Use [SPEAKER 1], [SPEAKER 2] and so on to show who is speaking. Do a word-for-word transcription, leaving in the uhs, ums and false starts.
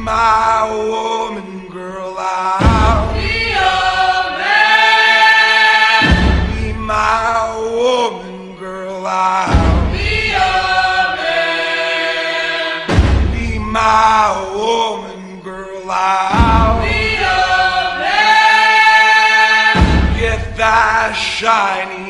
[SPEAKER 1] my woman, girl, I'll
[SPEAKER 2] be your man.
[SPEAKER 1] Be my woman, girl, I'll
[SPEAKER 2] be your man.
[SPEAKER 1] Be my woman, girl, I'll
[SPEAKER 2] be your man.
[SPEAKER 1] Get that shiny